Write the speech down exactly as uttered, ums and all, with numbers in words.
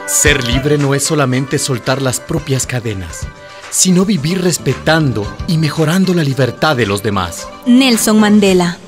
Ser libre no es solamente soltar las propias cadenas, sino vivir respetando y mejorando la libertad de los demás. Nelson Mandela.